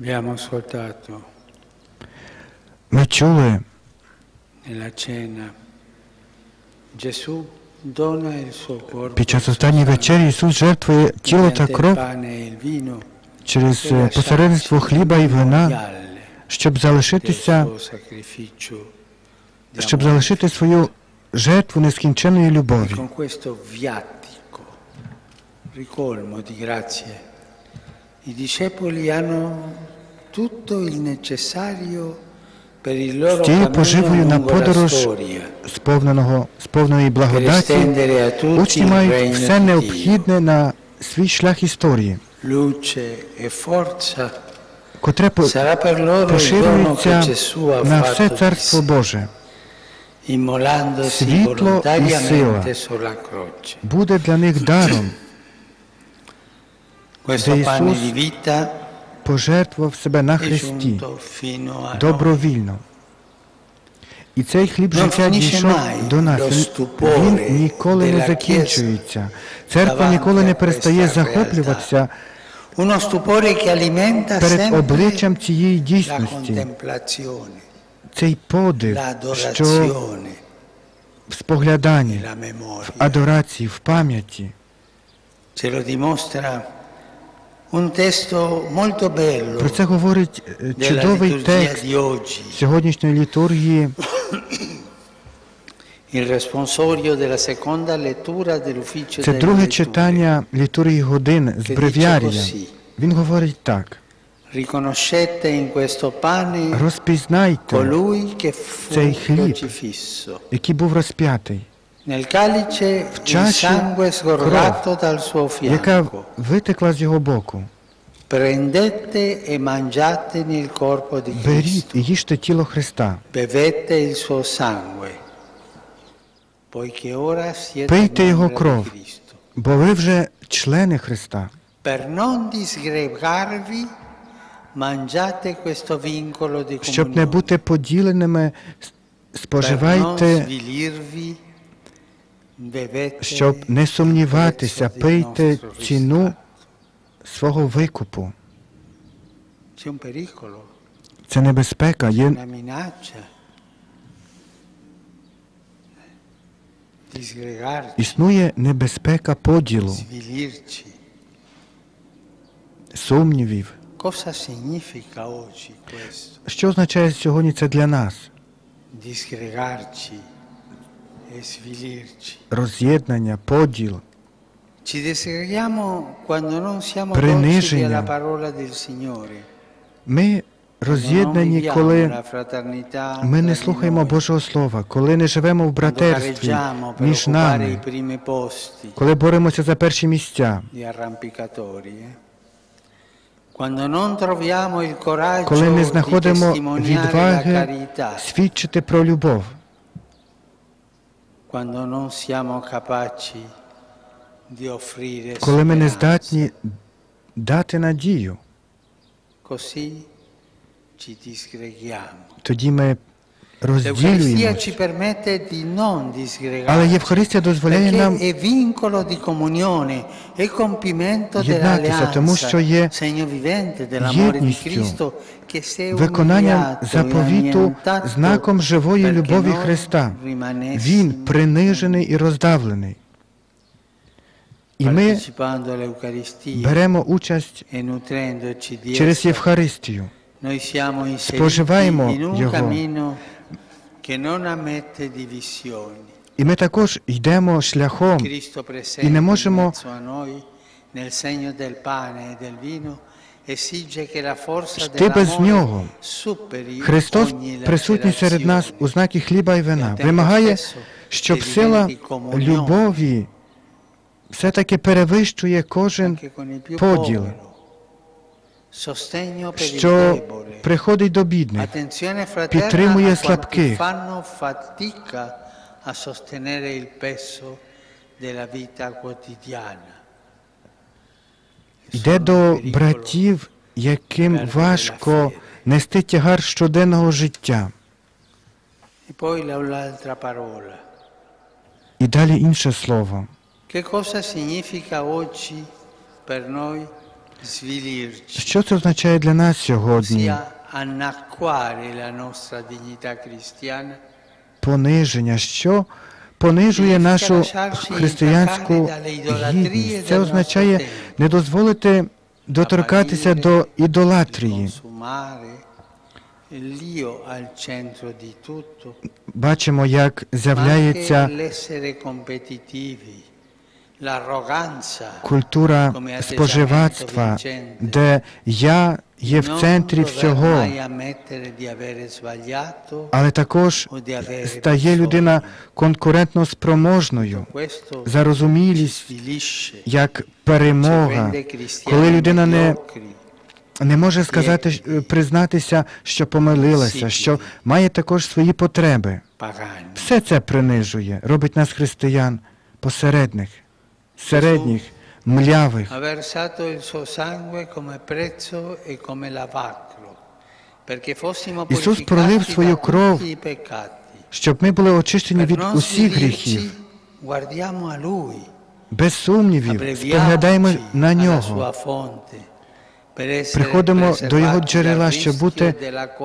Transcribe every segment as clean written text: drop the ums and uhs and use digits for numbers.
Abbiamo ascoltato Ми чули, nella cena Gesù dona il suo corpo під час останньої вечері Ісус жертвує тіло та mediante il кров pane e il vino через per посередництво хліба і вина, memoriale щоб del залишитися, suo sacrificio di щоб amore. залишити свою жертву нескінченної E любові. con questo viatico, ricolmo di grazie, i discepoli hanno tutto il necessario per il loro Тією cammino поживою на lungo la подорож storia, сповненої per благодаті, estendere a tutti учні il мають regno все di Dio. необхідне на свій шлях історії, Luce e forza котре sarà per loro il dono che поширюється Gesù ha на все fatto di Царство sé, Боже. immolandosi Світло і сила volontariamente sulla croce. буде для них даром, Questo де pane Ісус di vita пожертвував себе на è Христі giunto fino a noi. добровільно. І цей хліб Non життя finisce дійшов mai до нас. lo Він stupore ніколи не della закінчується. Церква davanti ніколи a не перестає questa захоплюватися Uno stupore che alimenta перед sempre обличчям цієї la дійсності. contemplazione, Цей подив, що l'adorazione в e спогляданні, la в memoria. адорації, в пам'яті. Ce lo dimostra un testo molto bello Про це говорить della чудовий liturgia текст di oggi, сьогоднішньої літургії, il responsorio della seconda lettura dell'ufficio це delle друге letture. читання літургії годин з Che бревіарія. dice così: Він говорить так: Riconoscete in questo pane розпізнайте colui che fu цей хліб, crocifisso. який був розп'ятий, Nel calice il чаші sangue sgorgato dal suo яка fianco. витекла з його боку. Prendete e mangiate nel corpo di Беріть Cristo. і їжте тіло Христа. Bevete il suo sangue. Poiché ora siete Пийте його membri di кров, Cristo. бо ви вже члени Христа. Per non disgregarvi, mangiate questo vincolo di Щоб не comunione. бути поділеними, Per non споживайте, svilirvi, bevete щоб не сумніватися, il prezzo del пийте nostro ціну riscatto. свого викупу. C'è un pericolo, Це небезпека, є una minaccia. Disgregarci, існує небезпека поділу, svilirci. сумнівів. Cosa significa oggi questo? Що означає сьогодні це для нас? Disgregarci e svilirci. Роз'єднання, поділ. Ci disgreghiamo quando non siamo Приниження. docili alla parola del Signore. Ми роз'єднані, коли ми не слухаємо Божого Слова, коли не живемо в братерстві між нами, коли боремося за перші місця, коли не знаходимо відваги свідчити про любов, коли ми не здатні дати надію, тоді ми розділюємося. Але Євхаристія дозволяє нам єднатися, тому що є єдністю, виконанням заповіту, знаком живої любові Христа. Він принижений і роздавлений. І ми беремо участь через Євхаристію, споживаємо Його. І ми також йдемо шляхом і не можемо йти без Нього. Христос, присутній серед нас у знакі хліба і вина, вимагає, щоб сила любові все-таки перевищує кожен поділ, що приходить до бідних, підтримує слабких, йде до братів, яким важко нести тягар щоденного життя. І далі інше слово. Що це означає для нас сьогодні? Пониження, що понижує нашу християнську гідність. Це означає не дозволити доторкатися до ідолатрії. Бачимо, як з'являється культура споживацтва, де я є в центрі всього, але також стає людина конкурентно спроможною. Зарозумілість як перемога, коли людина не може сказати, признатися, що помилилася, що має також свої потреби. Все це принижує, робить нас християн посередних, середніх, млявих. Ісус пролив свою кров, щоб ми були очищені від усіх гріхів. Без сумнівів, споглядаємо на Нього. Приходимо до Його джерела, щоб бути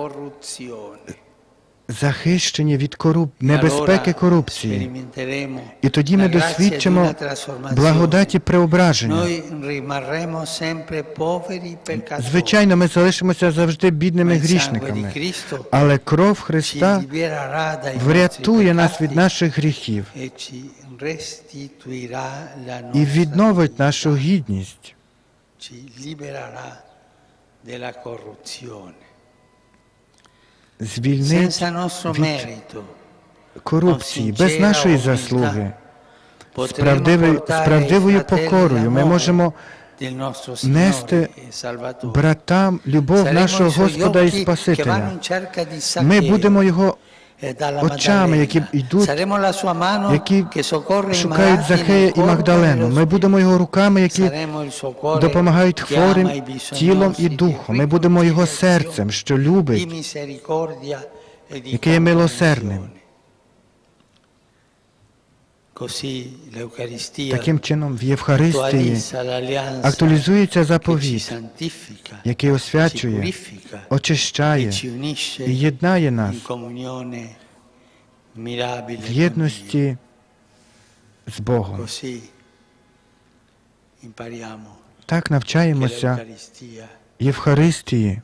захищені від небезпеки корупції. І тоді ми досвідчимо благодаті преображення. Звичайно, ми залишимося завжди бідними грішниками, але кров Христа врятує нас від наших гріхів і відновить нашу гідність. Звільнить від корупції, без нашої заслуги, справдивою покорою ми можемо нести братам любов нашого Господа і Спасителя. Ми будемо Його очами, які йдуть, які шукають Захея і Магдалену. Ми будемо Його руками, які допомагають хворим тілом і духом. Ми будемо Його серцем, що любить, яке є милосердним. Таким чином, в Євхаристії актуалізується заповіт, який освячує, очищає і єднає нас в єдності з Богом. Так навчаємося Євхаристії,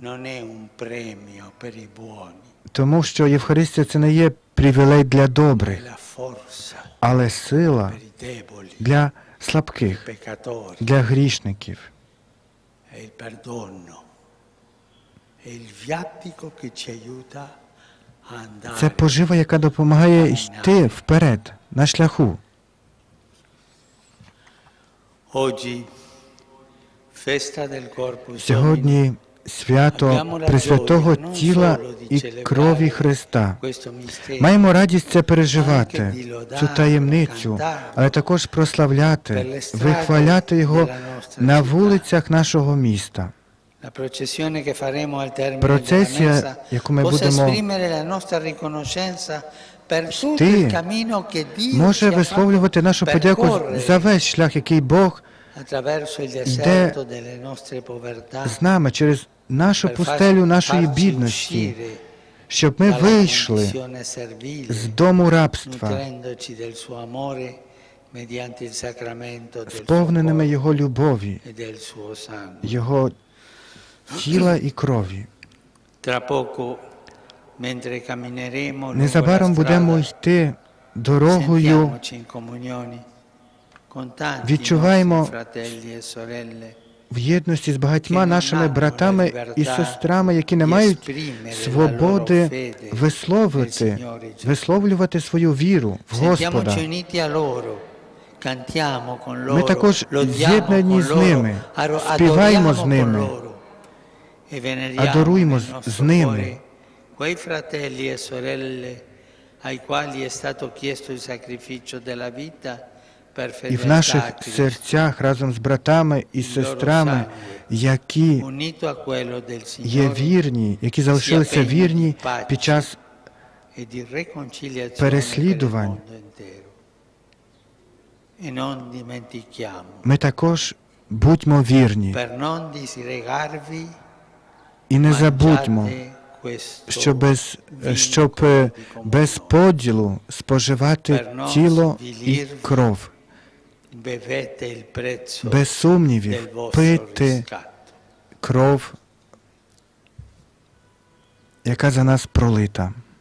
тому що Євхаристія – це не є привілей для добрих, але сила для слабких, для грішників. Це пожива, яка допомагає йти вперед, на шляху. Сьогодні свято Пресвятого тіла і крові Христа. Маємо радість це переживати, цю таємницю, але також прославляти, вихваляти Його на вулицях нашого міста. Процесія, яку ми будемо йти, може висловлювати нашу подяку за весь шлях, який Бог йде з нами через нашу пустелю нашої бідності, щоб ми вийшли з дому рабства, сповненими Його любові, Його тіла і крові. Незабаром будемо йти дорогою, відчуваємо в єдності з багатьма нашими братами і сестрами, які не мають свободи висловлювати свою віру в Господа. Ми також з'єднані з ними, співаємо з ними, адоруємо з ними. І в наших серцях разом з братами і сестрами, які є вірні, які залишилися вірні під час переслідувань. Ми також Будьмо вірні і не забудьмо, щоб без поділу споживати тіло і кров. Без сумнівів пити кров, яка за нас пролита.